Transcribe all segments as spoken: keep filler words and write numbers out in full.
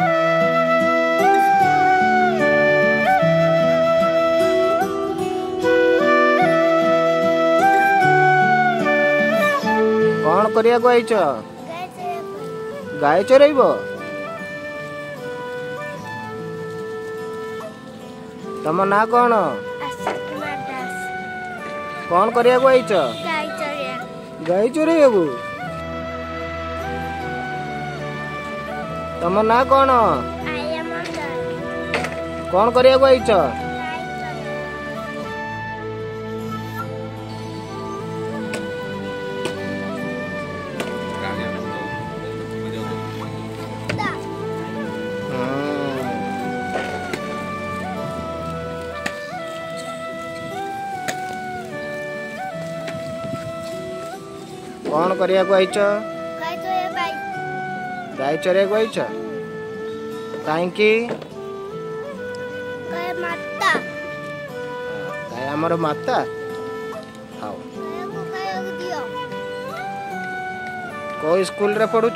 कौन करिया को आइछ? गाय चरइब? तम ना कौन? कौन करिया को आइछ? गाय चरइबू? तम ना कौन? कौन करिया को आइछ? कौन करिया को आइछ? गाय चरिया को आइछ? काहे की? गाय माता। गाय हमर माता? हाउ गायको खाइବାକୁ दियो। को स्कूल रे पढुछ?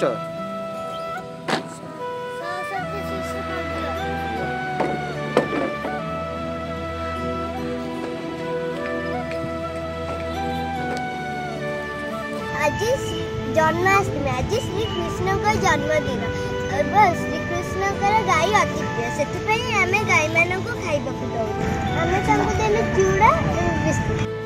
सरस्वती शिशु मंदिर। आज जन्माष्टमी, आज श्री कृष्ण का जन्मदिन। श्री कृष्ण गाय अति प्रिय, से आम गाय मान खाइबा दौ। आम देलु चूड़ा बिस्कुट।